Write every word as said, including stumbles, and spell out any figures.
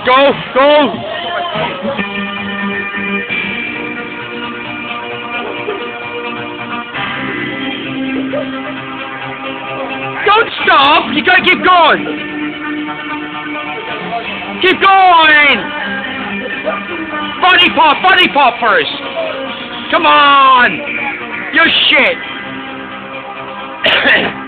Go, go! Don't stop! You gotta keep going! Keep going! Funny pop, funny pop first! Come on! You shit!